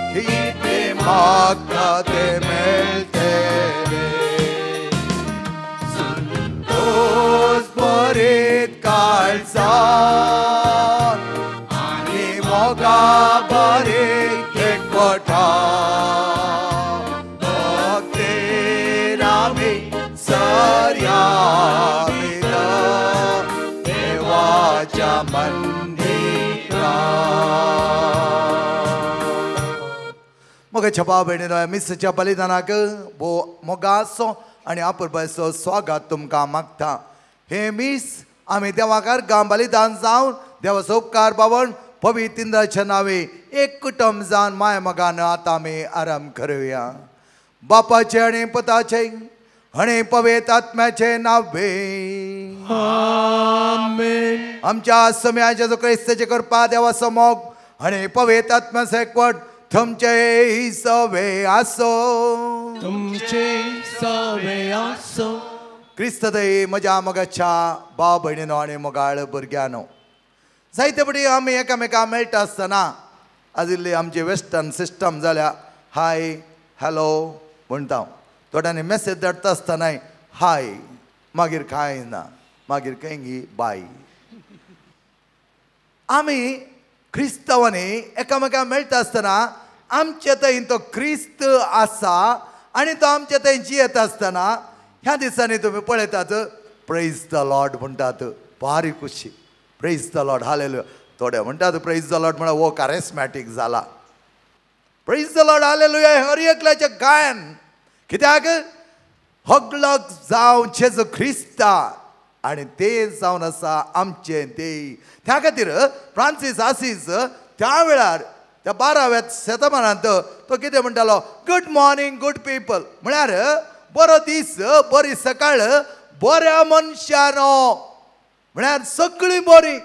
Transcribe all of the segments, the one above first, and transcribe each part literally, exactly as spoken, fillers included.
कितले म्हाका ते मेळटले संतोष बरेत काळजात आनी मोगा बरेत एकवटा भक्तेर आमी सर्या देवाच्या मोगे छपा भयणीनो मिसच्या बलिदानाक भो मोगाचो आनी आपुरबायचो स्वागत तुमकां मागता. हे मीस आमी देवाकार गा बलिदान जावन देवाचो उपकार पावण पवित्र इंद्राच्या नावे एक कुटुंब जावन माय मोगान आतां आमी आराम करुया. बापाचे आनी पुताचे आनी पवित्र आत्म्याचे नावे आमेन. आमच्या सम्या जेजू क्रिस्ताचे कृपा देवाचो मोग आनी पवित्र आत्म्याचो एकवट तुमचे सवे आसो तुमचे सवे आसो. क्रिस्त दये म्हज्या मोगाच्या भाव भयणीनो आनी मोगाळ भुरग्यांनो, जायते बडी आमी एकामेकां मेळटा आसतना आजिल्ली आमची वेस्टर्न सिस्टम जाल्या हाय हॅलो म्हणटा. थोड्यांनी मेसेज धाडटा आसतनाय हाय मागीर कांय ना मागीर खंयी बाय. आमी क्रिस्तांवांनी एकामेकां मेळटा आसतना आमचे थंय तो क्रिस्त आसा आनी तो आमचे थंय जियेत आसतना ह्या दिसांनी तुमी पळयतात प्रेज द लॉर्ड म्हणटात. भारी खुशी प्रेज द लॉर्ड हालेलुया. थोडे म्हणटात प्रेज द लॉर्ड म्हळ्यार वो कॅरिस्मॅटीक जाला. प्रेज द लॉर्ड हालेलुया हर एकल्याचें गायन कित्याक हगलग जावं जेजू क्रिस्ता आनी ते जावन आसा आमचे देय. त्या खातीर फ्रांसीस आसीस त्या वेळार त्या बाराव्या शतमानांत तो कितें म्हणटालो गूड मॉर्निंग गूड पीपल म्हळ्यार बरो दीस बरी सकाळ बऱ्या मनशानो म्हळ्यार सगळीं बरीं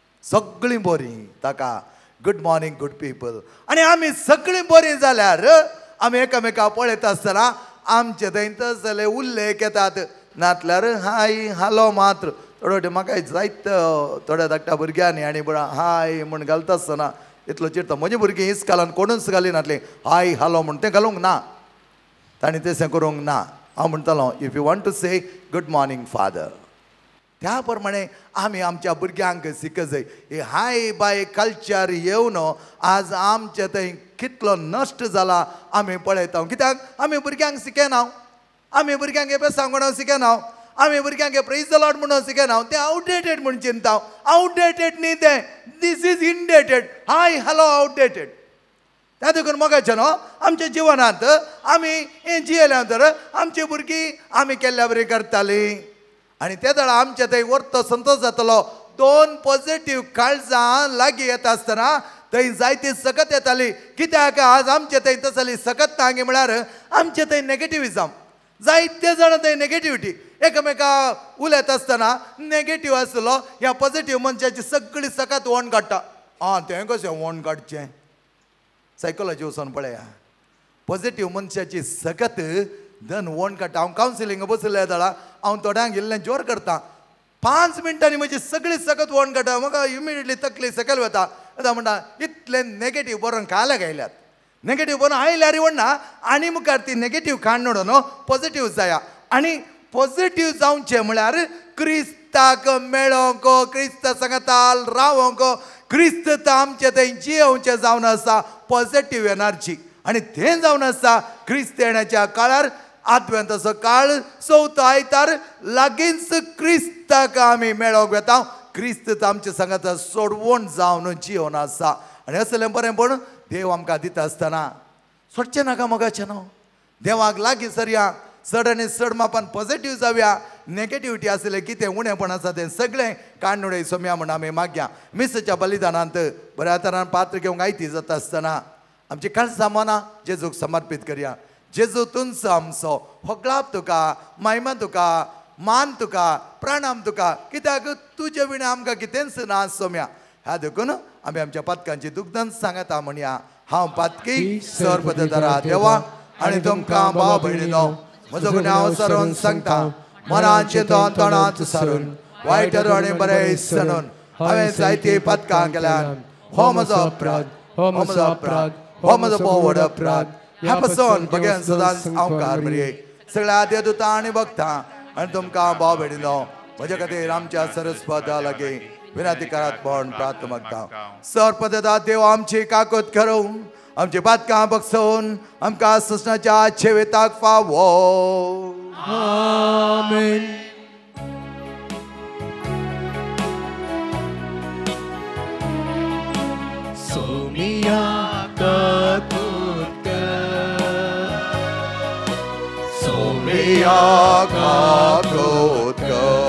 सगळीं बरीं ताका गूड मॉर्निंग गूड पीपल. आनी आमी सगळीं बरीं जाल्यार आमी एकामेकां पळयता आसतना आमचे थंय तसले उल्लेख येतात. नातल्यार हाय हालो मात्र थोडे वाटे म्हाका जायत थोड्या धाकट्या भुरग्यांनी आनी बरा हाय म्हूण घालता आसतना इतलो चिरता म्हजी भुरगीं इस्कालान कोणूच घाली नातलें हाय हालो म्हूण तें घालूंक ना. तांणी तशें करूंक ना. हांव म्हणटालो if you want to say good morning father त्या प्रमाणे आमी आमच्या भुरग्यांक शिकय जाय. हे हाय बाय कल्चर येवन आज आमचे थंय कितलो नश्ट जाला आमी पळयता. कित्याक आमी भुरग्यांक शिकयना. आमी भुरग्यांक हे सांगून शिकयना. आमी भुरग्यांक प्रेज द लॉर्ड म्हणून शिकयना. ते आउटडेटेड म्हूण चिंता. आउटडेटेड न्ही तें this is indated. Hi hello outdated. त्या देखून मोगाचें न्हू आमच्या जिवनांत आमी हें जियेल्या तर आमची भुरगीं आमी केल्ल्या बरी करतालीं आनी ते दळा आमचे थंय वर्त संतोश जातलो. दोन पॉझिटीव काळजां लागीं येता आसतना थंय जायती सकत येताली. कित्याक आज आमचे थंय तसली सकत ना गे म्हळ्यार आमचे थंय नेगेटिविजम. जायते जाण थंय नेगेटिविटी एकामेका उलयता आसतना नेगेटीव आसलो ह्या पॉझिटीव मनशाची सगळी सकत वोण काडटा. आं तें कशें वोण काडचें सायकोलॉजी वचून पळया. पॉझिटीव मनशाची सकत धन वोण काडटा. हांव कावन्सिलींग बसले जाल्यार हांव थोड्यांक इल्लें जोर करता. पांच मिनटांनी म्हजी सगळी सकत वोण काडटा. म्हाका इमिडियटली तकली सकयल वता. आतां म्हणटा इतलें नेगेटीव बरोवन कायल्या गायल्यात. नेगेटीव बरोवन आयल्यार म्हणना आनी मुखार ती नेगेटीव काडून न्हू पॉझिटीव जाया. आनी पॉझिटीव जावचें म्हळ्यार क्रिस्ताक मेळोंक क्रिस्त सांगताल रावोंक क्रिस्त आमचे थंय जियोवचें जावन आसा पॉझिटीव एनर्जी. आनी तें जावन आसा क्रिस्त येण्याच्या काळार आदवेंताचो काळ चवथो आयतार लागींच क्रिस्ताक आमी मेळोंक वेता. क्रिस्त आमचे सांगता सोडवण जावन जियोन आसा. आनी असलें बरेंपण देव आमकां दिता आसतना सोडचें नाका मोगाचें न्हू. देवाक लागीं सरया. चड आनी चड मापान पॉझिटीव जावया. नेगेटिविटी आसलें कितें उणेंपण आसा तें सगळें काडून उडय सोम्या म्हूण आमी मागया. मिसच्या बलिदानांत बऱ्या तरान पात्र घेवंक आयती जाता आसतना आमची काळजां मनां जेजूक समर्पीत करया. जेजू तुंच आमचो होगळाप तुका महिमा तुका मान तुका प्रणाम तुका. कित्याक तुजे विणे आमकां कितेंच ना सोम्या. ह्या देखून आमी आमच्या पातकांची दुग्धन सांगता म्हणया. हांव पातकी सर्वपदरा देवा आनी तुमकां भाव भयणीनो म्हजो गुन्यांव सरून सांगता. मनाचे दोन तोंडांत सारून वायट आनी बरें सणून हांवें जायती पातकां केल्यान हो म्हजो अपराध हो म्हजो अपराध हो म्हजो बोवड अपराध ह्या पासून भगवान सदांच हांव कारमरी सगळ्या देवदूतां आनी भक्तां आनी तुमकां भाव भेटिलो म्हजे खातीर आमच्या सरस्वता लागी विनंती करात म्हण प्रार्थना मागता सर्पदेदा देव आमची काकूत करून आमची बातकां बगसोवन आमकां ससनाच्या छेवेताक फावो आमेन. सोमिया काकूत सोमिया काकूत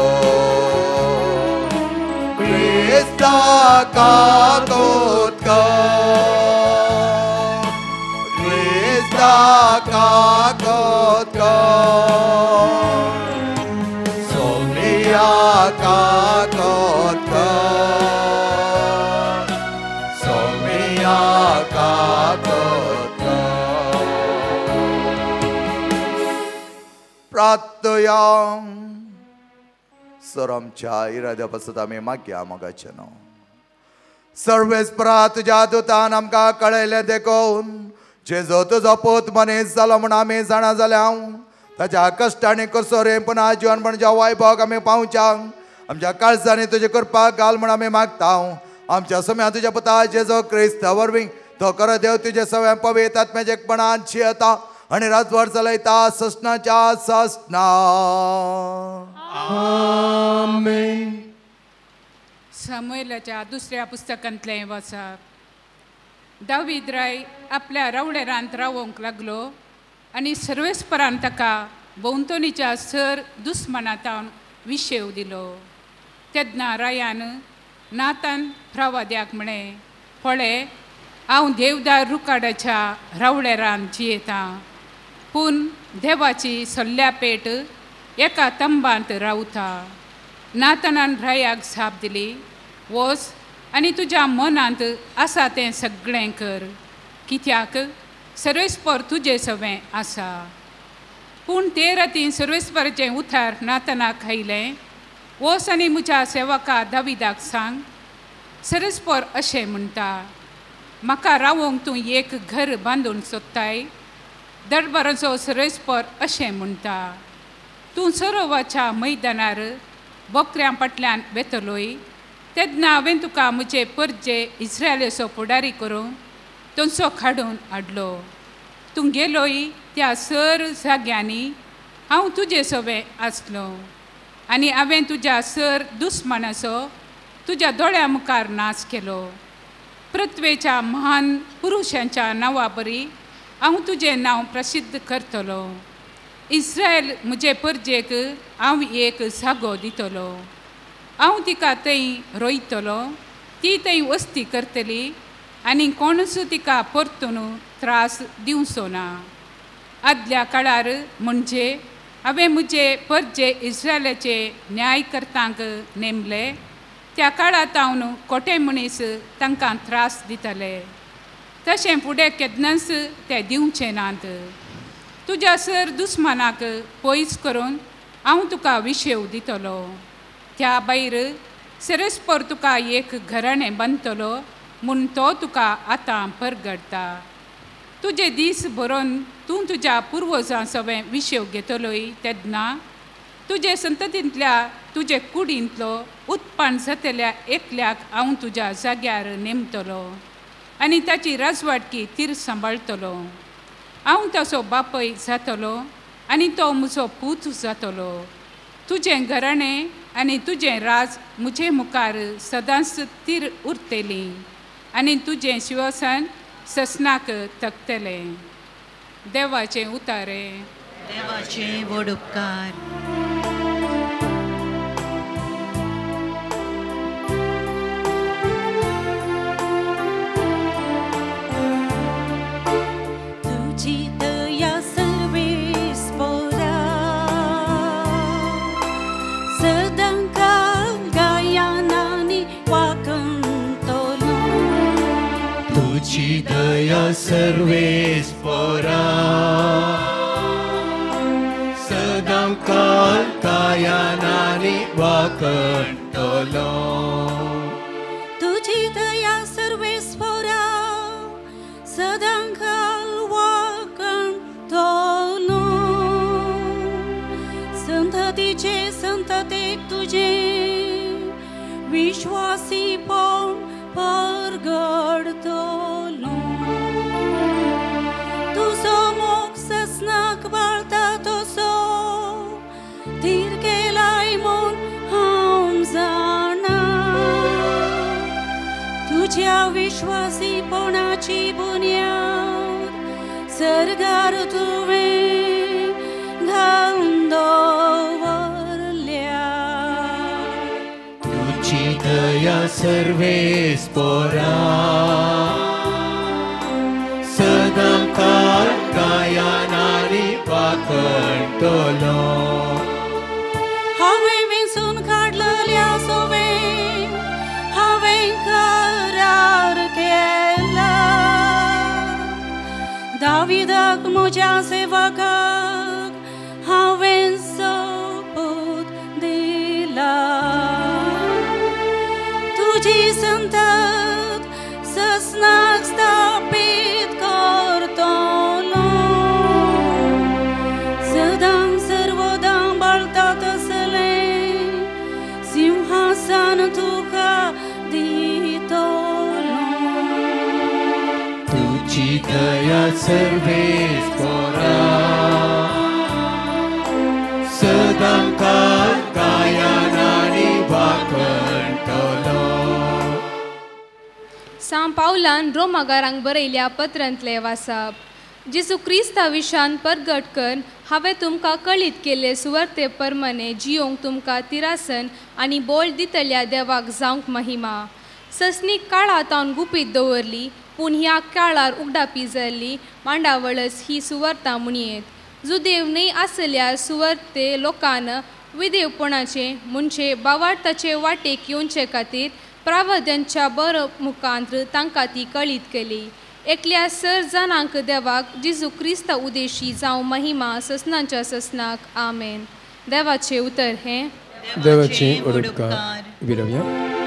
Krista kakotka Krista kakotka Somiya kakotka Somiya kakotka Pratyam sir आमच्या इराद्यापासून आम्ही मागया मोगाचे न्हू सर्वेस्परा तुज्या दुतान आमकां कळयलें देखून जेजो तुजो पूत मनीस जालो म्हूण आमी जाणा जाल्या ताच्या कश्टांनी कसोरे पुन्हा जीवन म्हणजे वैभोग आमी पावच्या आमच्या काळजांनी तुजी कृपा घाल म्हूण आमी मागता आमच्या सम्या तुज्या पुता जेजो क्रिस्त वरवीं तो कर देव तुजे सगळें पवित्र आत्म्याचेपणान जियेता आनी राजवट चलयता ससनाच्या ससना आमेन. सामुएलाच्या दुसऱ्या पुस्तकांतलें वाचप दावीद राय आपल्या रवडेरांत रावोंक लागलो आनी सर्वेस्परान ताका भोंवतणीच्या सर दुस्मनातावन विशेव दिलो तेन्ना रायान नातान प्रवाद्याक म्हळें पळय हांव देवदार रुकाडाच्या रवडेरांत जियेतां पूण देवाची सल्ल्या पेट एका तंबांत रावता नातनान रायाक साप दिली वच आनी तुज्या मनांत आसा तें सगळें कर कित्याक सर्वेस्पर तुजें सवें आसा पूण ते रातीन सर्वेस्पराचें उतार नातनाक आयलें वच आनी म्हज्या सेवका दाविदाक सांग सर्वेस्पर अशें म्हणटा म्हाका रावोंक तूं एक घर बांदून सोदताय दरबाराचो सर्वेस्पर अशें म्हणटा तूं सरोवाच्या मैदानार बकऱ्यां फाटल्यान वेतलोय तेन्ना हांवें तुका म्हजे परजे इस्रायलाचो फुडारी करून थंयचो काडून हाडलो तूं गेलोय त्या सर जाग्यांनी हांव तुजे सवें आसलो आनी हांवें तुज्या सर दुस्मानाचो तुज्या दोळ्या मुखार नाश केलो पृथ्वेच्या महान पुरुशांच्या नांवा बरी हांव तुजें नांव प्रसिद्ध करतलो इस्रायल म्हजे परजेक हांव एक जागो दितलो हांव तिका थंय रोयतलो ती थंय वस्ती करतली आनी कोणूच तिका परतून त्रास दिवचो ना आदल्या काळार म्हणजे हांवें म्हजे परजे इस्रायलाचे न्यायकर्तांक नेमले त्या काळांत हांव कोटे मनीस तांकां त्रास दितले तशें फुडें केन्नाच ते दिवचे नात तुज्या सर दुस्मानाक पयस करून हांव तुका विशेव दितलो त्या भायर सर्वेस्पर तुका एक घराणें बांदतलो म्हूण तो तुका आतां परगडटा तुजे दीस बरोवन तूं तुज्या पुर्वजां सवें विशेव घेतलोय तेन्ना तुजे संततींतल्या तुजे कुडींतलो उत्पन्न जातल्या एकल्याक हांव तुज्या जाग्यार नेमतलो आनी ताची राजवाटकी तीर सांबाळटलो हांव ताचो बापय जातलो आनी तो म्हजो पूत जातलो तुजें घराणें आनी तुजें राज म्हजे मुखार सदांच तीर उरतली आनी तुजें शिवसन ससनाक तकतलें देवाचें उतारें देवाचें व्हड उपकार दया सर्वेस्परा सदां काल कायानानी वाकणटलो तुझी दया सर्वेस्परा सदांकाल वाकणटलो संततीचे संततेक तुझे विश्वासीपण परगडतलो तुजो मोग ससनाक बाळता तसो धीर केलाय म्हूण हांव जाणा तुझ्या विश्वासीपणाची बुन्याद सर्गार तुवें घालून दवरल्या तुझी दया सर्वेस्परा सदांकाळ कायन आनी वाकणटलो हांवें वेंचून काडलेल्या सोबेन हांवें करार केला दाविदाक म्हज्या सेवकाक हांवें सोपूत दिला तुजी संतत ससनाक स्थापीत करतलो सदां सर्वदां बाळतात असले सिंहासन तुका दितलो तुझी दया सर्वेस्परा सदांकाळ कायन आनी वाकणटलो सांत पावलान रोमाकारांक बरयल्या पत्रांतले वाचप जेसू क्रिस्ता विशान परगट कर हांवें तुमकां कळीत केले सुवार्ते प्रमाणे जियोंक तुमकां तिरासन आनी बोल दितल्या देवाक जावंक महिमा ससनीक काळांतावन गुपीत दवरली पूण ह्या काळार उगडापी जाल्ली मांडावळस ही सुवार्ता म्हणयेत जो देव न्हय आसल्यार सुवार्ते लोकान विदेवपणाचे म्हणजे बावार्थाचे वाटेक येवचे खातीर प्रावद्यांच्या बर मुखांत्र तांकां ती कळीत केली एकल्या सर जाणांक देवाक जेजू क्रिस्ता उदेशी जावं महिमा ससनांच्या ससनाक आमेन देवाचे उतर हे देवाचे उडुपकार विरवया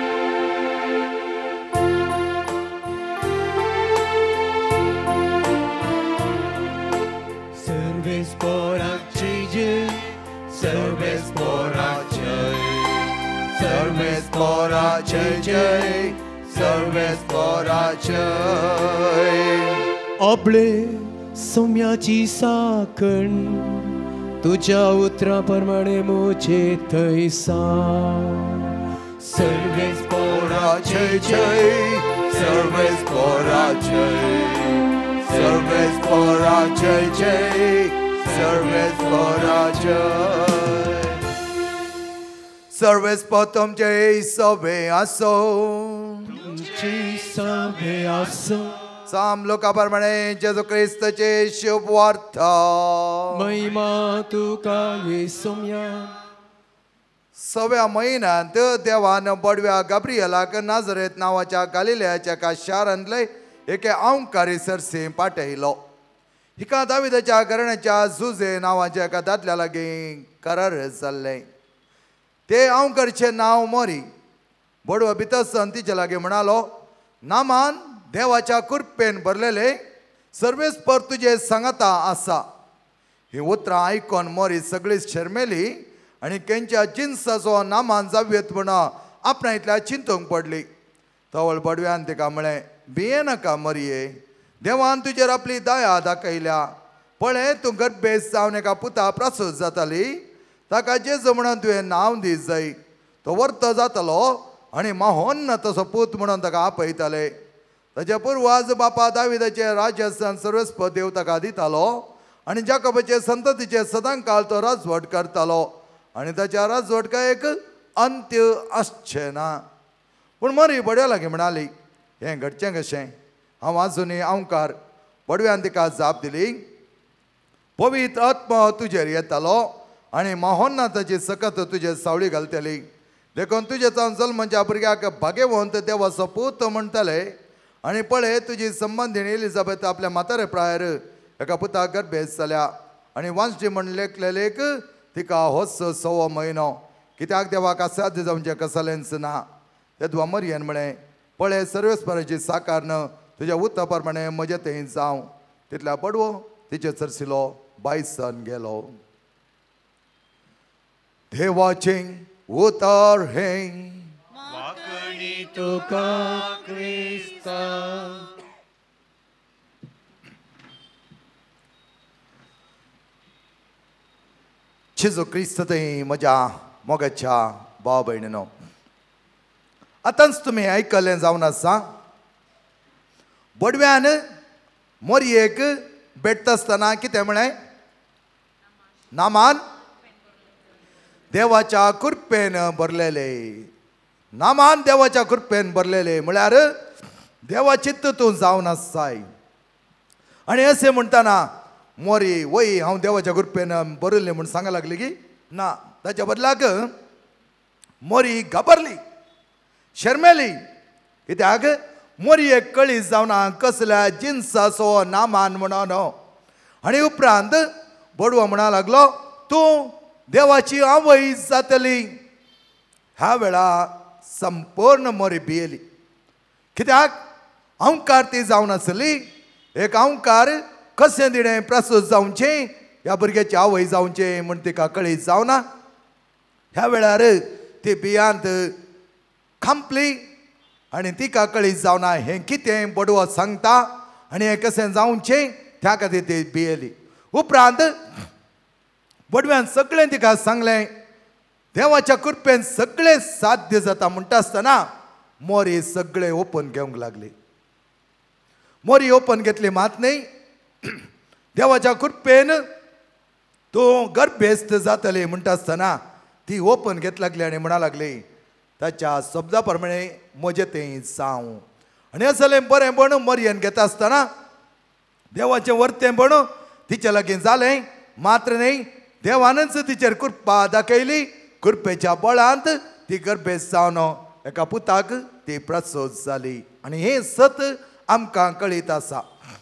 सर्वेस्पराचे जय सर्वेस्पराचे सर्वेस्पराचे जय सर्वेस्पराचे आपले सौम्याची साकण तुझ्या उतरा प्रमाणे मोचे थैसा सर्वेस्पराचे जय सर्वेस्पराचे सर्वेस्पराचे जय सर्वेस्पराचे सर्वेस्पर तुमचे सभे आसो तुमची सभे आसो साम लोकाप्रमाणे जेजू क्रिस्ताचे शुभ वार्ता महिमा तुका ये सौम्या सव्या महिन्यांत देवान बडव्या गाब्रियलाक नाजरेत नांवाच्या गालिलेयाच्या एका शारांतले एके आंवकारी सरसे पाठयलो हिका दाविदाच्या घराण्याच्या झुजे नांवाच्या एका दादल्या लागीं करार जाल्ले ते आंवकारचे नांव मोरी बडवो भितर तिचे लागीं म्हणालो नामान देवाच्या कृपेन भरलेले सर्वेस्पर तुजे सांगाता आसा ही उतरां आयकून मोरी सगळीच शर्मेली आनी केंच्या जिन्साचो नामान जाव्येत म्हण आपणांतल्या चिंतूंक पडली तवळ बडव्यान तिका म्हळें भिये नाका मोरये देवान तुजेर आपली दया दाखयल्या पळय तूं गर्भेस जावन एका पुता प्रसूत जाताली ताका जेजू म्हणून तुवें नांव दी जाय तो वर्त जातलो आनी माहोन्न तसो पूत म्हणून ताका आपयताले ताचे पुर्वाज बापा दाविदाचे राज्यस्थान सर्वेस्पर देव ताका दितालो आनी जाकोबाचे संततीचे सदांकाळ तो राजवट करतालो आनी ताच्या राजवटकायेक अंत्य आसचें ना पूण मरी बड्या लागीं म्हणाली हें घडचें कशें हांव आजुनूय आंवकार बडव्यान तिका जाप दिली पवित्र आत्मा तुजेर येतालो आनी माहोन्नाथाची सकत तुजे सावळी घालतली देखून तुजे जावन जल्माच्या भुरग्याक भाग्यवंत देवाचो पूत म्हणटले आनी पळय तुजी संबंदीण एलिझाबेथ आपल्या म्हातारे प्रायर एका पुता गर्भेस जाल्या आनी वांसजी म्हण लेखलेलेक तिका होच सवो म्हयनो कित्याक देवाक असाध्य जावचें कसलेंच ना तेदवा मरयेन म्हळें पळय सर्वेस्पराची साकारन तुझ्या उता प्रमाणे म्हजे थंय जावं. तितल्या पडवो तिचे चरसिलो बायसन गेलो. देवाचें उतर हें वाकणी तुका क्रिस्ता. जेजू क्रिस्त थंय म्हज्या मोगाच्या भाव भयणीनो, आतांच तुमी आयकल्लें जावन आसा. बडव्यान मोरयेक भेटता आसतना कितें म्हळें? नामान देवाच्या कृपेन भरलेले. नामान देवाच्या कृपेन भरलेले म्हळ्यार देवा चित्त तूं जावन आसाय. आनी अशें म्हणटाना मोरी वय हांव देवाच्या कृपेन बरयल्लें म्हूण सांगा लागली की ना, ताच्या बदलाक मोरी घाबरली, शर्मेली. कित्याक मोरयेक कळीत जावना कसल्या जिन्साचो नामान म्हणून. आनी उपरांत बडवो म्हणा लागलो तूं देवाची आवय जातली. ह्या वेळा संपूर्ण मोरी भियेली. कित्याक अहंकार ती जावन आसली. एक अहंकार कशें दिणें प्रसूत जावचें, ह्या भुरग्याची आवय जावचें म्हूण तिका कळीत जावना. ह्या वेळार ती भियांत खांपली आनी तिका कळीत जावना हें कितें बडवो सांगता आनी हें कशें जावचें त्या खातीर ती भियेली. उपरांत बडव्यान सगळें तिका सांगलें. देवाच्या कृपेन सगळें साध्य जाता म्हणटा आसतना मोरी सगळें ओपन घेवंक लागली. मोरी ओपन घेतली मात न्ही, देवाच्या कृपेन तूं गर्भेस्त जातली म्हणटा आसतना ती ओपन घेतली लागली आनी म्हणा लागली ताच्या शब्दा प्रमाणे म्हजें तें जावं. आनी असलें बरें पण मोरयेन घेता आसतना देवाचें वर्तें पण तिचे लागीं जालें. मात्र न्ही, देवानच तिचेर कृपा दाखयली. कृपेच्या बळांत ती गर्भेस्त जावन एका पुताक ती प्रसूत जाली. आनी हें सत आमकां कळीत आसा.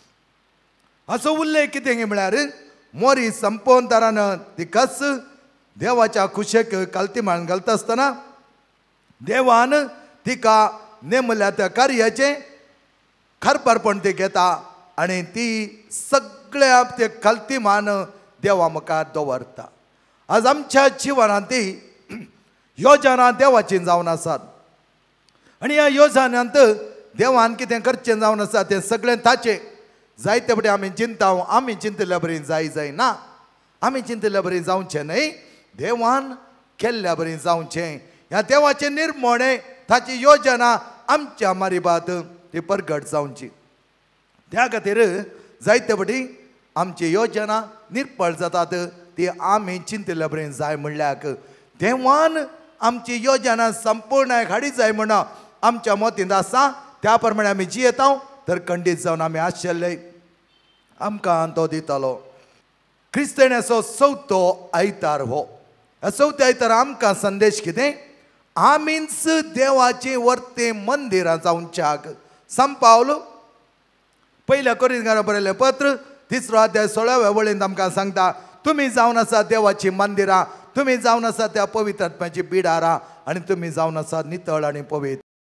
असो उल्लेख कितें म्हळ्यार मोरी संपोवन तरान ती कस देवाच्या कुशेक कालती माळून घालता आसतना देवान तिका नेमल्या त्या कार्याचें खरपरपण ती घेता आनी ती सगळ्या ते कालतीमान देवा मुखार दवरता. आज आमच्या जिवनांत ती योजना देवाची जावन आसात. आनी ह्या योजनांत देवान कितें करचें जावन आसा तें सगळें ताचें. जायते फावटी आमी चिंता आमी चिंतल्या बरी जाय जाय ना, आमी चिंतल्या बरी जावचें न्हय, देवान केल्ल्या बरी जावचें. ह्या देवाचें निर्मणे ताची योजना आमच्या मारिबात ती परगट जावची. त्या खातीर जायते फावटी आमची योजना निर्फळ जातात. ती आमी चिंतल्या बरी जाय म्हणल्याक देवान आमची योजना संपूर्ण हाडी जाय म्हण आमच्या मतींत आसा. त्या प्रमाणे आमी जियेता तर खंडीत जावन आमी आशिल्ले आमकां तो दितलो. क्रिस्ताण्याचो चवथो आयतार हो. ह्या चवथ्या आयतार आमकां संदेश कितें? आमीच देवाचें वर्तें मंदिरां जावच्याक. सांत पावल पयल्या कोरिंथीकांक बरयल्लें पत्र तिसरो अध्याय सोळाव्या वळींत आमकां सांगता तुमी जावन आसा देवाची मंदिरां, तुमी जावन आसा त्या पवित्र आत्म्याची बिडारां आनी तुमी जावन आसा नितळ आनी पवित्र.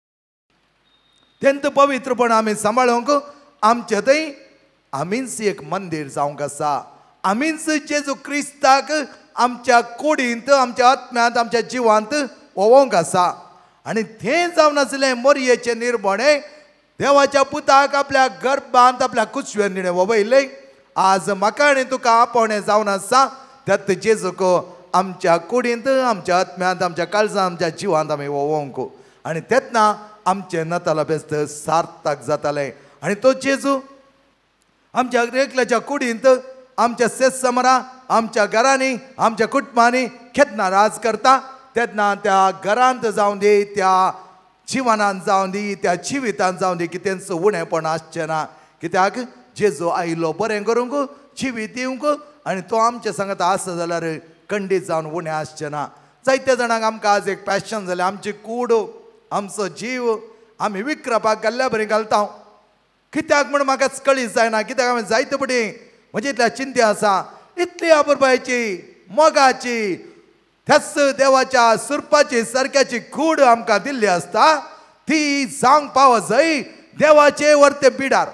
तेंत पवित्रपण आमी सांबाळूंक आमचे थंय आमीच एक मंदिर जावंक आसा. आमीच जेजू क्रिस्ताक आमच्या कुडींत, आमच्या आत्म्यांत, आमच्या जिवांत वोवंक आसा. आनी तें जावन आसलें मोरयेचें निर्मणे देवाच्या पुताक आपल्या गर्भांत आपल्या कुशवेन निणें वोवयलें. आज म्हाका आनी तुका आपोवणें जावन आसा त्यात जेजूक आमच्या कुडींत, आमच्या आत्म्यांत, आमच्या काळजांत, आमच्या जिवांत आमी वोवंक. आनी तेन्ना आमचें नताला बेस्त सार्थक जातालें. आनी तो जेजू आमच्या एकल्याच्या कुडींत, आमच्या सेस समरां, आमच्या घरांनी, आमच्या कुटुंबांनी केन्ना राज करता तेन्ना त्या घरांत जावं दी, त्या जिवनांत जावं दी, त्या जिवितांत जावं दी कितेंच उणेंपण आसचें ना. कित्याक जेजू आयलो बरें करूंक, जिवीत दिवंक आनी तो आमचे सांगता आसा जाल्यार खंडीत जावन उणें आसचें ना. जायत्या जाणांक आमकां आज एक पॅशन जालें, आमची कूड, आमचो जीव आमी विक्रपाक घाल्ल्या बरी घालता. कित्याक म्हूण म्हाकाच कळीत जायना. कित्याक हांवें जायते फावटी म्हजे इतल्या चिंते आसा. इतली आपुरबायेची मोगाची त्याच देवाच्या सुरपाची सारक्याची कूड आमकां दिल्ली आसता ती जावंक पाव जाय देवाचे वरते बिडार,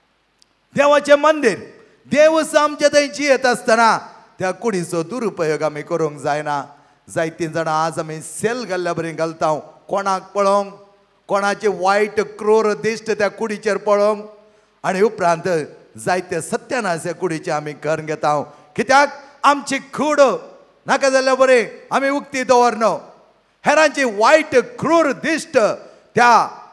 देवाचे मंदिर, देवच आमच्या थंय जियेत असतना त्या कुडीचो दुरुपयोग आमी करूंक जायना. जायतीं जाणां आज आमी सेल घाल्ल्या बरी घालता, कोणाक पळोवंक, कोणाचे वायट क्रूर दिश्ट त्या कुडीचेर पळोवंक, आनी उपरांत जायते सत्यानाश त्या कुडीचे आमी घर घेता. कित्याक आमची कूड नाका जाल्यार बरें आमी उक्ती दवरना. हेरांची वायट क्रूर दिश्ट त्या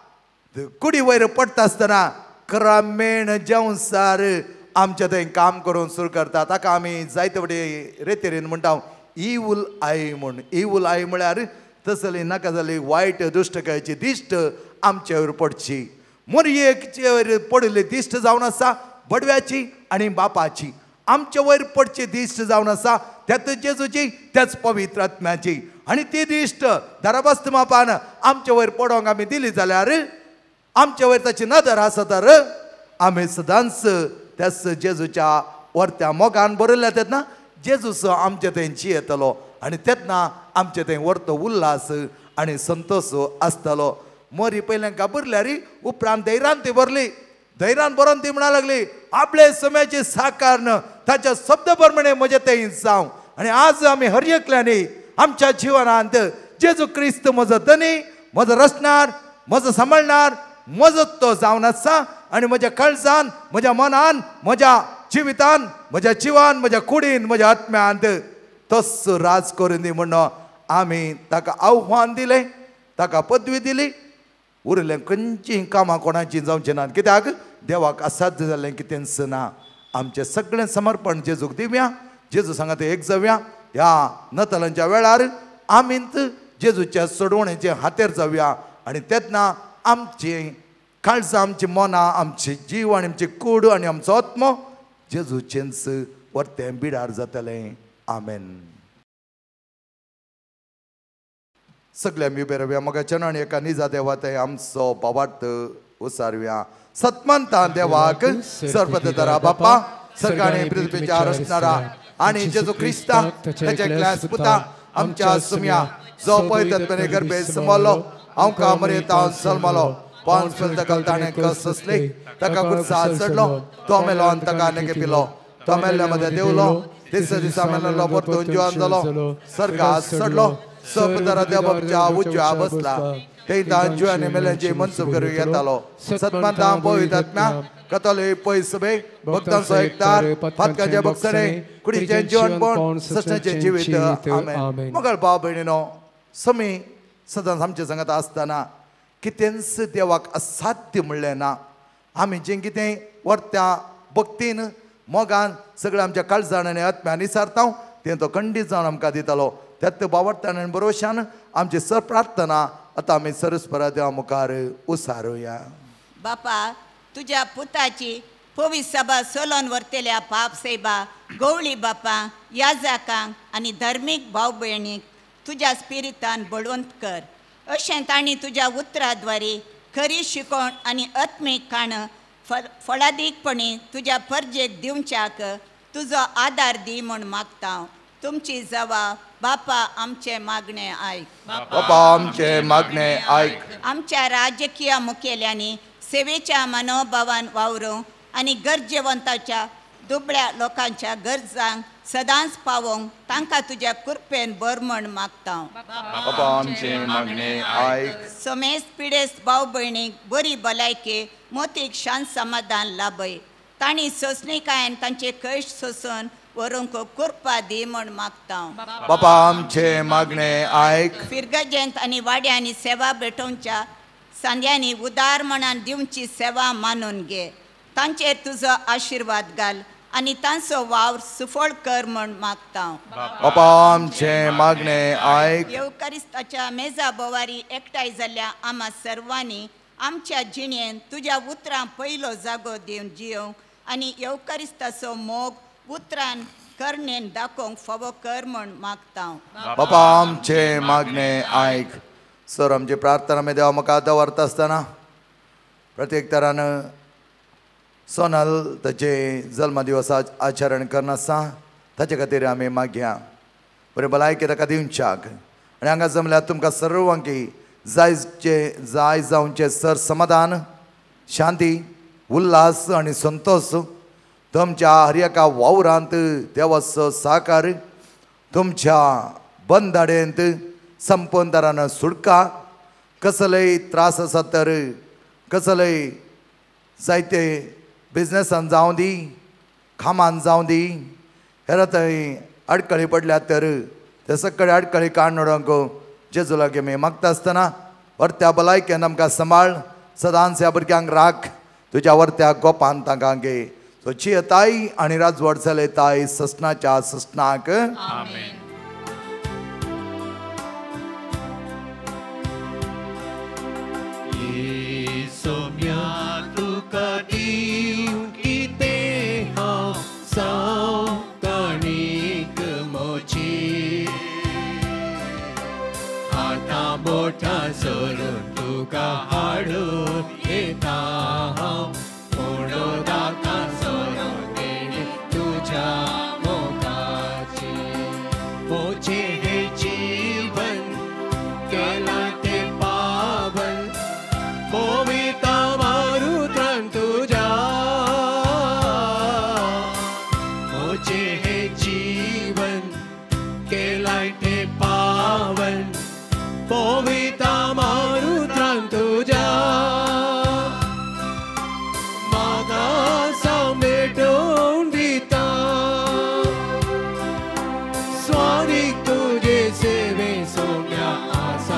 कुडी वयर पडटा आसतना क्रमेण जेवसार आमच्या थंय काम करून सुरू करता. ताका आमी जायते फावटी रेतेरेन म्हणटा इवल आई म्हूण. इवल आई म्हळ्यार तसली नाका जाली वायट दुश्टकायची दिश्ट आमचे वयर पडची. मोरयेचे वयर पडिल्ली दिश्ट जावन आसा बडव्याची आनी बापाची. आमचे वयर पडची दिश्ट जावन आसा त्यात जेजूची, त्याच पवित्र आत्म्याची. आनी ती दिश्ट दाराबस्त मापान आमचे वयर पडोवंक आमी दिली जाल्यार आमचे वयर ताची नदर आसा तर आमी सदांच त्याच जेजूच्या वर्त्या मोगान बरयल्या तेन्ना जेजूस आमचे थंय जियेतलो आनी तेन्ना आमचे थंय वर्तो उल्हास आनी संतोश आसतलो. मोरी पयलें घाबरल्यार उपरांत धैर्यान ती बरली. धैर्यान बरोवन ती म्हणा लागली आपले समयाची साकारन ताच्या शब्द प्रमाणे म्हजे थंय जावं. आनी आज आमी हरयकल्यांनी आमच्या जिवनांत जेजू क्रिस्त म्हजो धनी, म्हजो रचणार, म्हजो सांबाळणार, म्हजो तो जावन आसा. आनी म्हज्या काळजान, म्हज्या मनान, म्हज्या जिवितान, म्हज्या जिवान, म्हज्या कुडीन, म्हज्या आत्म्यांत तोच राज करून दी म्हणून आमी ताका आव्हान दिलें, ताका पदवी दिली. उरलें खंयचीं कामां कोणाची जावचें ना. कित्याक देवाक असाध्य जाल्लें कितेंच ना. आमचें सगळें समर्पण जेजूक दिवया. जेजू सांगा ते एक जावया. ह्या नतलांच्या वेळार आमींत जेजूच्या सोडवणेचे हातेर जावया आनी तेन्ना आमची काळजां, आमची मनां, आमची जीव आनी आमची कूड आनी आमचो आत्मो जेजूचेंच वर्तें बिडार जातलें. आमेन. सगळे आमी उबे रावया. मोगाच्यान आनी एका निजा देवा थंय आमचो भावार्थ उसारया. सतमंता देवाक सर्वतरा बापा सगळ्यांनी पृथ्वीच्या रचणारा आनी जेजू क्रिस्ता ताच्या एकल्याच पुता आमच्या सुम्या जो पवित्रपणे गर्भे समलो आमकां मरेतावन सलमलो पांच फल ताका ताणें कस असले ताका कुर्सार चडलो तो मेलो आनी ताका नेगे पिलो तो मेल्ल्या मध्ये देवलो तिसऱ्या दिसा मेल्लो परतून जिवन जालो सर्गात चडलो सपदरा देवाच्या उजव्या बसला ते जिवाने मेल्यांची मनसूब करूं येतालो. सतमंता पवित्र आत्म्या कथोलीक पयस सभे भक्तांचो एकतार फातकाचे भक्सणे कुडीचें जीवन पण सष्टाचें जिवीत. आमेन. मोगाळ भाव भयणीनो, समी सदांच आमचे सांगत आसतना कितेंच देवाक असाध्य म्हणलें ना. आमी जें कितें वर्त्या भक्तीन मोगान सगळें आमच्या काळजान आनी आत्म्यान विसारता तें तो खंडीत जावन आमकां दितालो. त्यात बावरतान आनी बरोवशान आमची सर प्रार्थना आतां आमी सरस्वरा देवा मुखार उसारुया. बापा, तुझ्या पुताची पवित्र सभा सोलोन व्हरतेल्या पाप सेबा गवळी बापा याजकांक आनी धर्मीक भाव भयणीक तुज्या स्पिरितान बळवंत कर. अशें तांणी तुज्या उतराद्वारे खरी शिकोवण आनी आत्मीक खाण फळादीकपणी तुज्या परजेक दिवच्याक तुजो आदार दी म्हूण मागता. तुमची जवा बापा आमचे मागणे आयक. बापा आमचे मागणे आयक. आमच्या राजकीय मुखेल्यांनी सेवेच्या मनोभावान वावरूंक आनी गरजेवंताच्या दुबळ्या लोकांच्या गरजांक सदांच पावोवंक तांकां तुज्या कृपेन बर म्हण मागता. बापा आमचे मागणे आयक. समेस पिडेस्त भाव भयणीक बरी भलायकी मोतीक शांत समाधान लाभय. तांणी सोंसणीकायेन तांचे कश्ट सोसून व्हरूंक कृपा दी म्हण मागता. बापा आमचे मागणे आयक. फिरगजेंत आनी वाड्यांनी सेवा भेटोवच्या सांद्यांनी उदार मनान दिवची सेवा मानून घे. तांचेर तुजो आशिर्वाद घाल आनी तांचो वावर सुफळ कर म्हण मागता. बापा आमचे मागणे आयक. येवकारिस्ताच्या मेजा बोवारी एकठांय जाल्ल्या आम्हा सर्वांनी आमच्या जिणेन तुज्या उतरां पयलो जागो दिवन जियोंक आनी येवकारिस्ताचो मोग उतरान कर्णेन दाखोवंक फावो कर म्हण मागता. बापा आमचे मागणे आयक. सर आमची प्रार्थना आमी देवा मुखार दवरता आसतना प्रत्येक तरान सोनल ताचे जल्म दिवसा आचरण करनासा ताचे खातीर आमी मागया बरें भलायकी ताका दिवच्याक आनी हांगा जमल्यार तुमकां सर्वांकी जायचे जाय जावचे सर समाधान शांती उल्हास आणि संतोष तुमच्या हर एका वावरांत देवाचो साकार तुमच्या बंदाडेंत संपवनदारान सुटका कसलय त्रास आसा तर कसलय जायते बिझनेसान जावं दी कामान जावं दी हेर थंय अडकळी पडल्यात तर ते सगळे अडकळी काडूंक जेजू लागीं आमी मागता आसतना वर्त्या भलायकेन आमकां सांबाळ सदांच ह्या भुरग्यांक राख तुज्या वर्त्या गोपान तांकां घे सोची ताई आनी राजवट चलय ताई ससनाच्या ससनाक आमेन. सोम्या तुका दिव किते हांव सांग कणीक मोची हातां बोटां सोरून तुका हाडून येता हांव कोणो दाका सोरून देणे तुज्या मोगाची मोचे हे जीवन केला ते पावन मोविता मारुत्रान तुझ्या मोचे हे जीवन केलाय ते पावन मोविता मारुत्रान तुझ्या मागा सामेटून दिता स्वारीक तुझे सेवे सोम्या आसा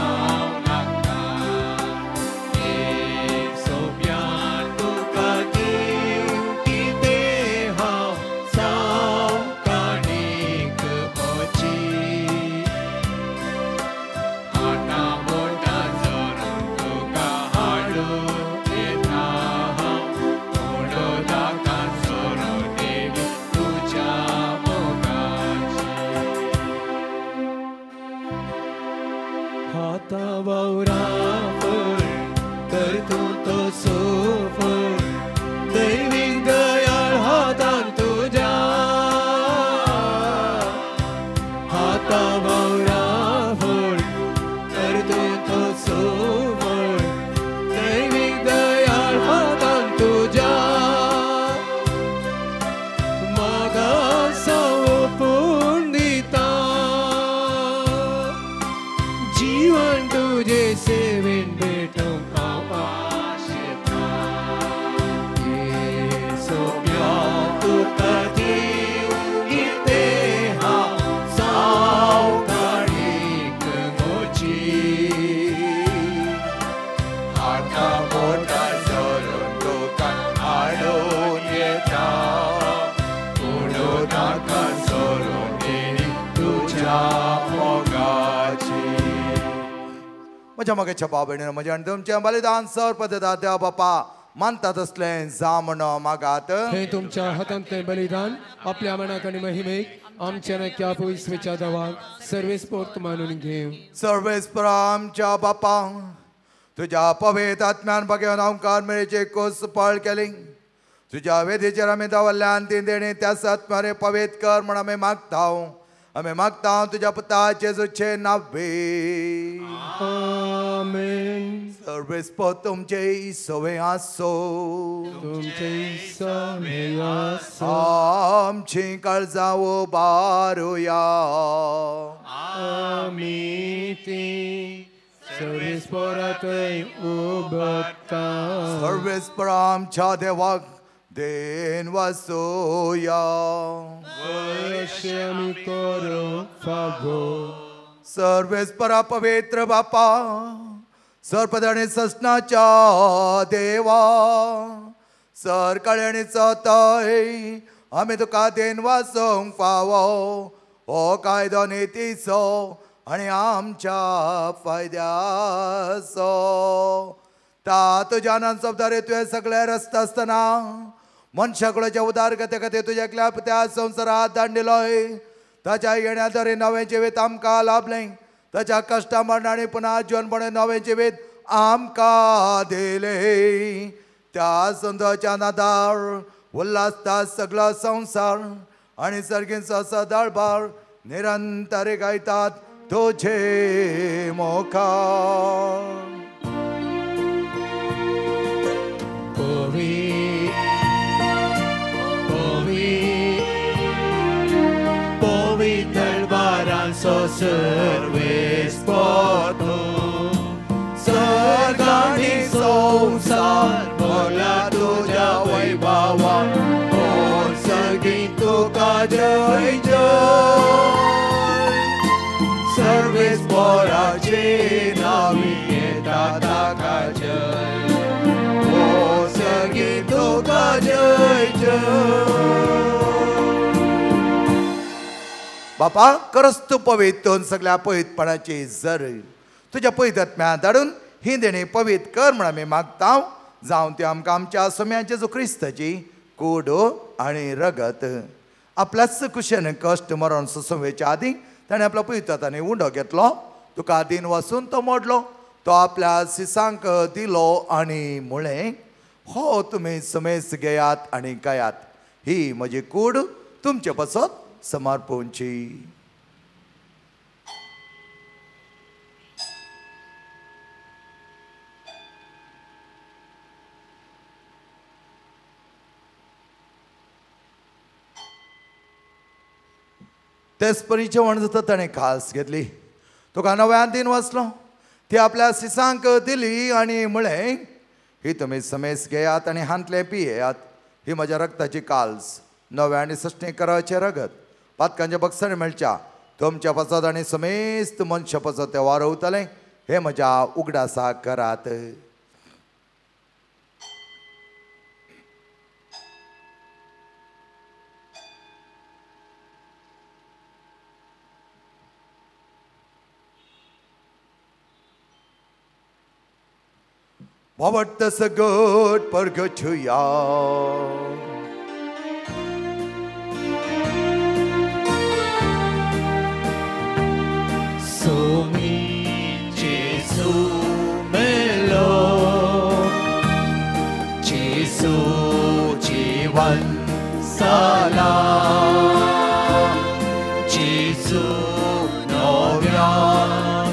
म्हज्या मोगाच्या भाव भयणीनो म्हज्या आनी तुमचें बलिदान सर पद्दता देवा बापा मानतात असलें जा म्हणो मागात हे तुमच्या हातांतलें बलिदान आपल्या मनाक आनी महिमेक आमच्या नक्या पवित्रेच्या देवाक सर्वेस्पोर्त मानून घेव. सर्वेस्पर आमच्या बापा तुज्या पवित्र आत्म्यान बघेवन ओंकार मेळेचे कोस पळ केली तुज्या वेदीचेर आमी दवरल्यान ती देणी त्याच आत्म्यारे पवित्र कर म्हण आमी मागता आमी मागता तुज्या पुता जेजूचे नांवे. आमेन. सर्वेस्पर तुमचे सवे आसो तुमचे सवे आसो आमची काळजां उबारुया आमी ती सर्वेस्परांतय उबत्ता. सर्वेस्पर आमच्या देवाक देन वासोया वर्षे आमी करूं फागो. सर्वेस्परा पवित्र बापा सरपद आणि ससनाच्या देवा सर कळ्याणी चतय आमी तुका देन वासोंक फावो हो कायदो नेतीचो आनी आमच्या फायद्याचो. ता तुज्या नान शब्दारे तुवें सगळे रस्ते आसतना मनशाकुळाच्या उदारगते खातीर तुज्या एकल्या पुत्या संवसारांत धाडलेलोय ताच्या येण्या दरे नवें जिवीत आमकां लाभलें ताच्या कश्टा मरणांनी पुन्हा जीवनपणे नवें जिवीत आमकां दिलें. त्या संदाच्या नादार उल्हासता सगळो संवसार आनी सर्गींचो सदाळबार निरंतर गायतात तुझे मोखार. आमचो सर्वेस पोतो सर्ग आनी संसार भरला तुझ्या वैभवान कोण सर्गी तुका जय जय सर्वेस पोराचे नावी येता ताका जय ओ सर्गी तुका जय जय बापा करस तू पवित्र सगळ्या पवित्रपणाची जर तुझ्या पवित्रात्म्यात धाडून ही देणी पवित्र कर म्हण आमी मागता जावं ती आमकां आमच्या सोम्या जेजू क्रिस्ताची कूड आनी रगत आपल्याच कुशेन कश्ट मरण सुसंवेच्या आदी ताणें आपलो पवित्रांनी उंडो घेतलो तुका आदीन वचून तो मोडलो तो आपल्या सिसांक दिलो आनी म्हळें हो तुमी समेस घेयात आनी गायात ही म्हजी कूड तुमचे पासत समर्पूंची तेच परीचे वण जाता ताणें खास घेतली तुका नव्यान दिन वचलो ती आपल्या सिसांक दिली आनी म्हळें ही तुमी समेस घेयात आनी हांतले पियेयात ही म्हज्या रक्ताची काल्स नव्या आनी सश्टें कराचे रगत पातकांच्या बक्षांनी मेळच्या तुमच्या पसत आनी समेस्त मनशा पसत ते वारवतलें हे म्हज्या उगडासा करात What does a good purgatoria? So me Jesu melo Jesu jiwan sala Jesu novyan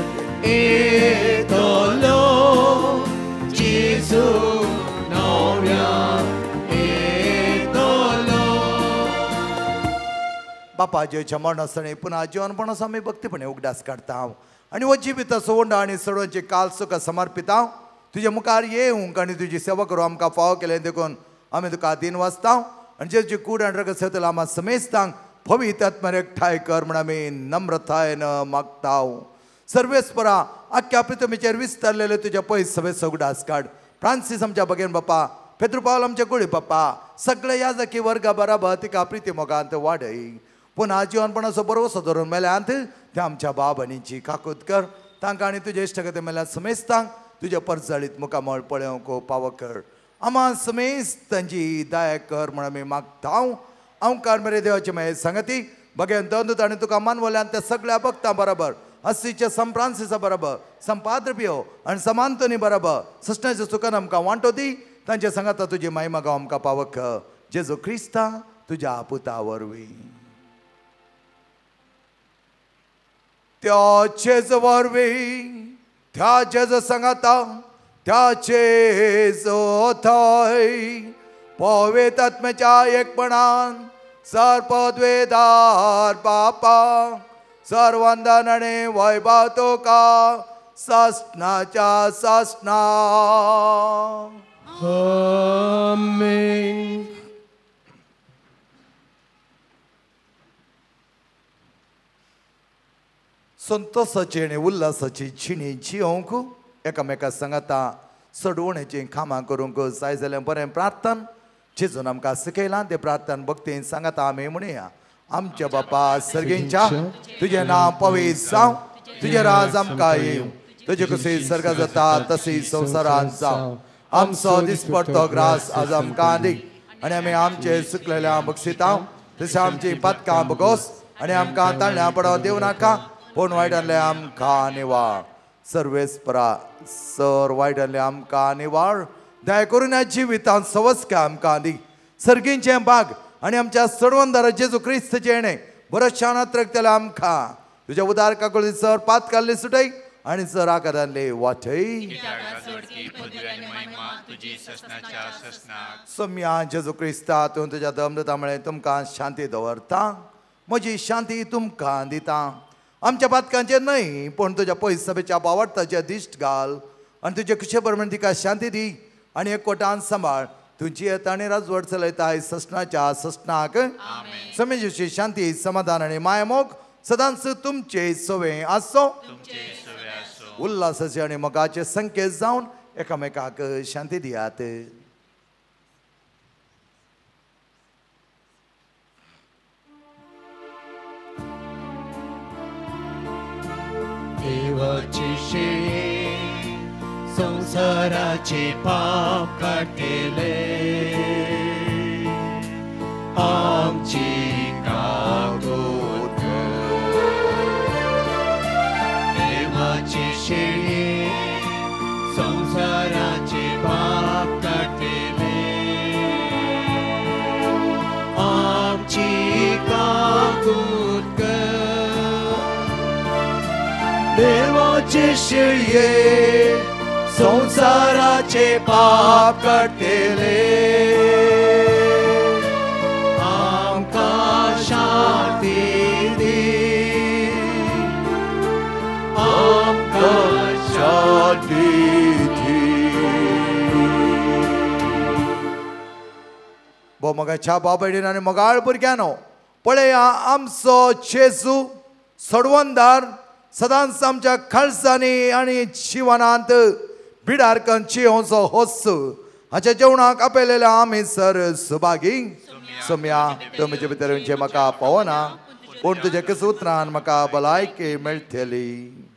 idolo Jesu novyan idolo बापा जेच्या मरणासणे पुन्हा जीवनपणास आम्ही भक्तीपणे उगडास काढता आणि व जिवित सोंडा आणि सडोंचे काल सुख समर्पिता तुझे मुखार येऊंक आणि तुझी सेवा करू आमकां फाव केले देखून आम्ही तुका दिन वाचता आणि जेची कूड आणि रगत सेतला आम्हा समेस्तांक पवित्र आत्म्यार एकठांय कर म्हण आमी नम्रतायेन मागता सर्वेस्परा आख्या पृथ्वीचेर विस्तारलेले तुझ्या पयस सभेत उगडास काड फ्रांसीस आमच्या बगेन बापा पेद्रू पावल आमच्या कुळी बापा सगळे याजकी वर्गा बराबर तिका प्रिती मोगांत वाडय पुन्हा जीवनपणाचो बरोसो धरून मेल्यांत ते आमच्या बाबनीची काकूत कर तांकां आनी तुजे इश्टगती मेल्या समेस्तांक तुज्या परजळीत मुखामळ पळोवंक पाव कर आम्हा समेस्तांची दया कर म्हण आमी मागता अवकार मेरे देवाची माये सांगती बगेन दोंदूत आनी तुका मानवल्यान त्या सगळ्या भक्तां बरोबर अस्सीच्या सम फ्रांसिसा बरोबर संपाद्रपियो आनी समांतोनी बरोबर सश्ण्याच्या सुखान आमकां वांटो दी तांच्या सांगाता तुजी महिमा गांव आमकां पावक जेजू क्रिस्ता तुज्या पुता वरवीं त्या जेज वरवीं त्या जेज सांगाता त्या जेज थंय पवित्र आत्म्याच्या एकपणान सरपदवेदार बापा सर्वंदन आनी वैभव तुका सासणाच्या सासणा आमेन संतोषाची आनी उल्हासाची जिणी जियोंक एकामेका सांगाता सडवण्याची कामां करूंक जाय जाल्यार बरें प्रार्थन जेजून आमकां शिकयलां ते प्रार्थन भक्तीन सांगाता आमी म्हणया आमच्या बापा सर्गेंच्या तुझे नांव पवित्र जावं तुझे राज आमकां येवं तुजे कशी सर्गा जाता तशी संवसारांत जावं आमचो दिसपडतो ग्रास आज आमकां दी आनी आमी आमचे सुकलेल्या बक्षिता तशें आमची पातकां बगोस आनी आमकां ताळ्या पडो देव नाका पूण वायटांतले आमकां निवाळ सर्वेस्परा सर वायटांतले आमकां निवाळ दया करून ह्या जिवितांत सवस्का आमकां दी सर्गींचे बाग आनी आमच्या सडवंदार जेजू क्रिस्ताचे येणे बरोचशा नात्रकतेले आमकां तुज्या उदार काकुळी सर पात काल्ली सुटय आनी सर आकारांतले वाटय सोम्या जेजू क्रिस्ता तूं तुज्या दमदता म्हळें तुमकां शांती दवरता म्हजी शांती तुमकां दिता आमच्या पातकांचेर न्हय पण तुज्या पयस सभेच्या आवडताचे दिश्ट घाल आनी तुजे कुशे बरोबर तिका शांती दी आनी एकवटान सांबाळ तुमची येता आनी राजवट चलयता आयज ससनाच्या ससनाक समेजशी शांती समाधान आनी मायमोग सदांच तुमचे सवे आसो उल्हासाचे आनी मोगाचे संकेत जावन एकामेकाक शांती दियात. देवाचे शेळे संसाराचे पाप काढले आमची कागोद देवाचे शेळे संसाराचे पाप काढले आमची कागोद देवाचे शेळये संसाराचे पाप काढले आमकां शांती दी आमकां शांती दी. भो मोगाच्या बाबडीन आनी मोगाळ भुरग्यानो पळया आमचो जेजू सडवंदार सदांच आमच्या खालसांनी आनी जिवनांत बिडारकन चियोचो होस हाच्या जेवणाक आपयलेल्या आमी सर सुभागी सोम्या तूं म्हजे भितर जे म्हाका पावना पूण तुज्या कसुत्रान म्हाका भलायकी मेळटली.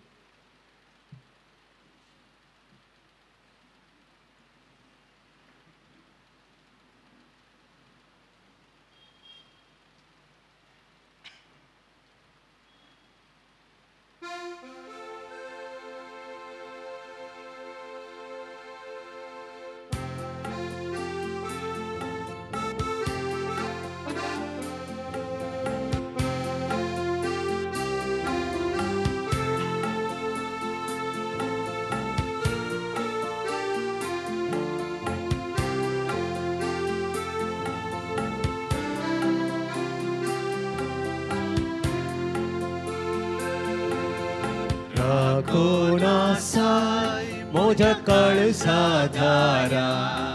कोणासाय मोझ्या कळसाधारा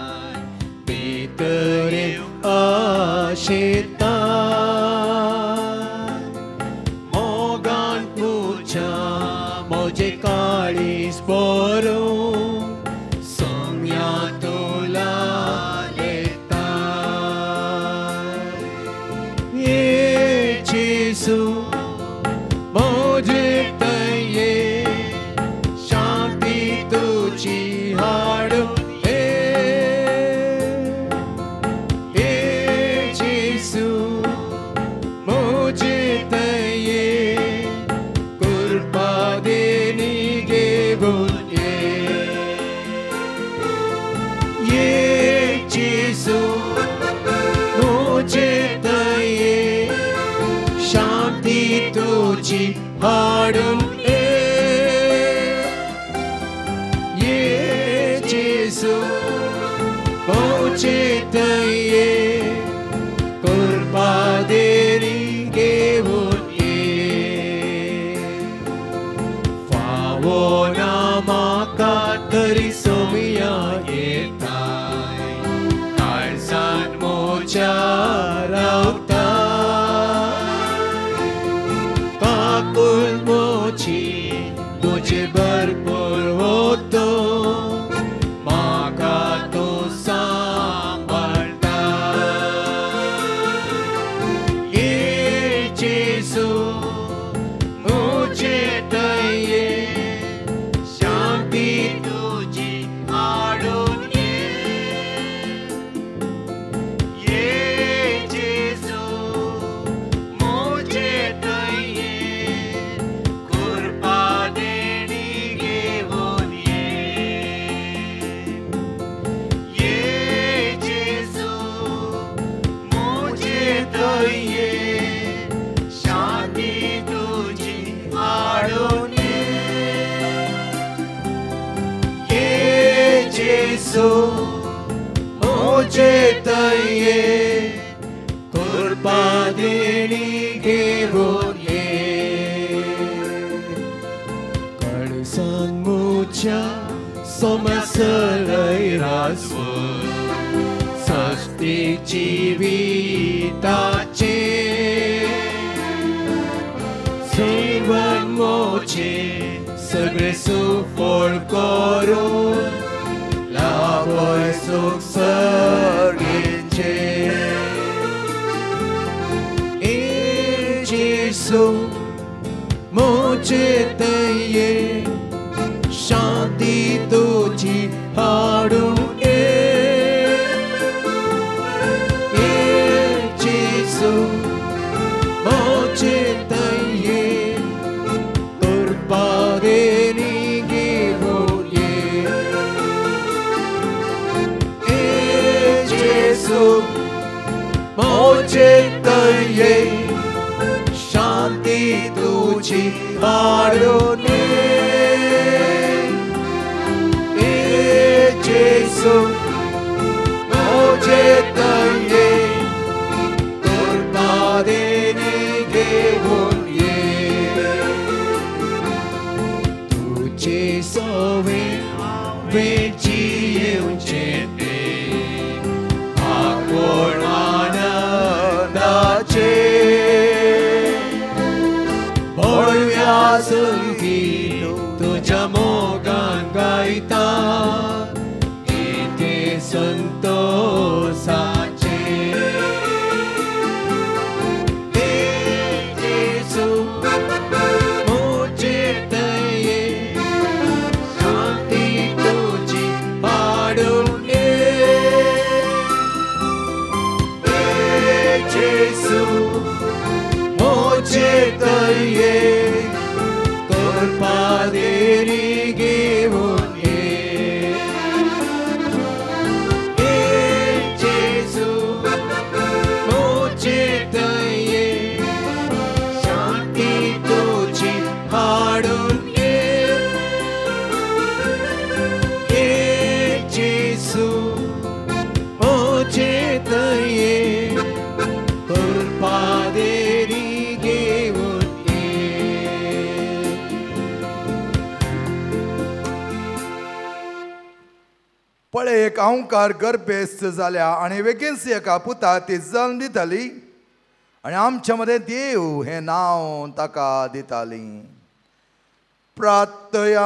भितरे आशेता मोगान तुझ्या मोजे काळीस बरो सोम्या तुला येता ये जेसू मोजे हाडून ये जेसू पोचेत ये कृपा देरी घेऊन ये फावो ना म्हाका तरी सोमिया येताय काळजान मोच्या रावता तुझे भरपूर होतो मागा तो सांभाळता ये जेसू मुझे दये शांती तुझी हाडून ये जेसू मुझे दये जेसू मुझे दये कृपा देणी घेऊन ये सलय राजवट सस्ते जिविताचे जीवन मोचे सगळे सुफळ करून लाभय सुख सर्गेचे ए जेसू मोचे तये शांती तुझी हाडून ये ए जेसू मोचे तये kurbaderini घेऊन ये ए जेसू मोचे तये शांती तुझी हाडून ये ए जेसू मोचे तये kurbaderini घेऊन ये तुझे सोवे वेची येऊचे ते आकोण आनंदाचे भोळव्या संगीत तुझ्या मोगान गायता इथे संतोषाचे ए जेसू मोचे तये शांती तुझी हाडून ये ए जेसू मोचे तये kurbaderini घेऊन ये ए जेसू मोचे तये शांती तुझी हाडून ये ए जेसू मोचे तये kurbaderini घेऊन ये पळे एक अहंकार गर्भेस्त जाल्या आणि वेगीनच एका पुता ती जल्म दिताली आणि आमच्या मध्ये देव हे नाव ताका दिताली. प्रार्थया.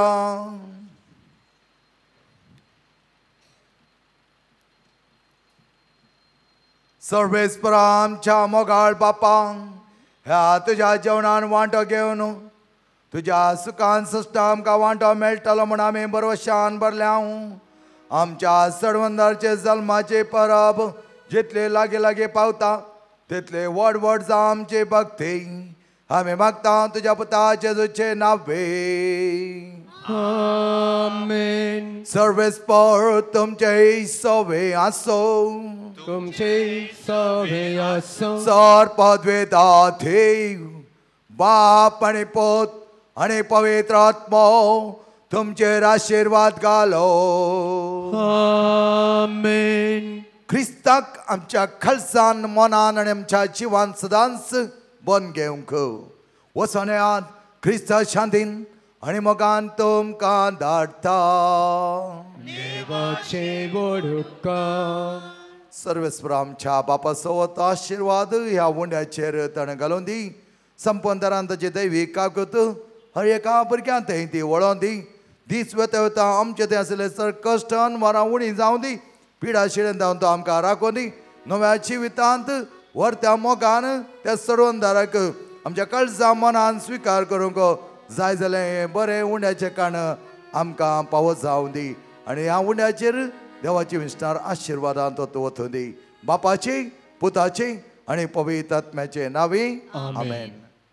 सर्वेस्परा आमच्या मोगाळ बापा ह्या तुझ्या जेवणान वांटो घेवन तुझ्या सुखान सश्ट आमकां वांटो मेळटलो म्हूण आमी बरवशान भरल्या. आमच्या सडवंदारचे जल्माचे परब जितले लागी लागी पावता तितले व्हड व्हड जावं आमचे भक्ती आमी मागता तुझ्या पुता जेजूचे नावे. आमेन. सर्वेस्पर तुमचे सवे आसो तुमचे सवे आसो सर पदवेदा देव बाप आणि पोत आणि पवित्र आत्मा तुमचेर आशीर्वाद घालो. आमेन. ख्रिस्ताक आमच्या खलसान मनान आणि आमच्या जिवान सदांच बन घेवंक वसोन्यांत ख्रिस्ता शांतीन आणि मोगान तुमकां धाडटा. देवाचे उपकार. सर्वेस्पर आमच्या बापा सवत आशीर्वाद ह्या उंड्याचेर ताणें घालून दी. संपंदरान ताची दैवीक काकूत हर एका भुरग्यांत ती वळोवन दी. दीस वेता वेता आमचे ते आसले सर कश्टान वरां उणी जावं दी. पिडा शिडेन जावन तो आमकां राखून दी. नव्या जिवितांत व्हरत्या मोगान त्या सर्वंदाराक आमच्या काळजा मनान स्विकार करूंक जाय जाल्यार हें बरें उंड्याचें काण आमकां पावत जावं दी. आनी ह्या उंड्याचेर देवाची विस्तार आशिर्वादान तो वचून दी. बापाची पुताची आनी पवित्र आत्म्याचे नांवी आमेन.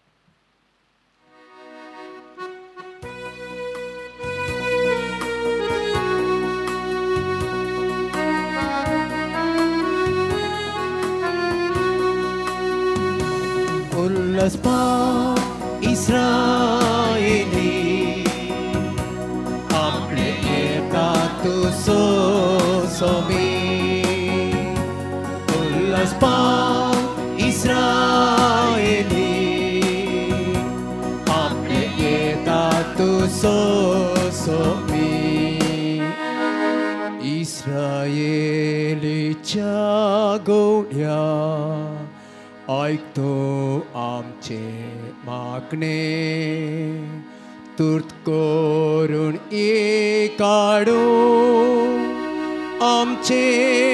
उल्हास पाव इस्रायेली आपले येतात सो सोमी. उल्हास पाव इस्रायेली आपले येतात सो सोमी. इस्रायेलीच्या गवळ्या ऐकतो आमचे मागणे तूर्त करून ये काढो आमचे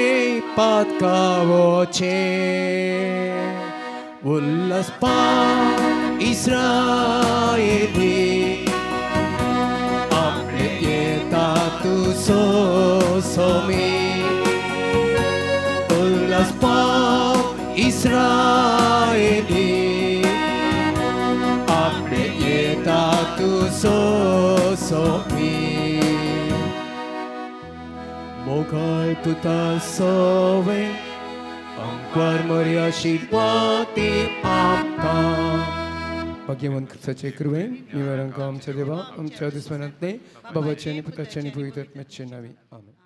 पातकावचे उल्हास पा इस्रायेली आपले येता तू सो सोमी उल्हास पा इस्रायेली आपले येता तू सो सोमी Mogai puta sove Angkwar Maria शिल्पाती आपका भाग्यवान कृपाचे कृपे निवारण आमच्या देवा आमच्या दुश्मनातले बाबाच्या आणि पुताच्या आणि पवित्र आत्म्याच्या नावे आमेन.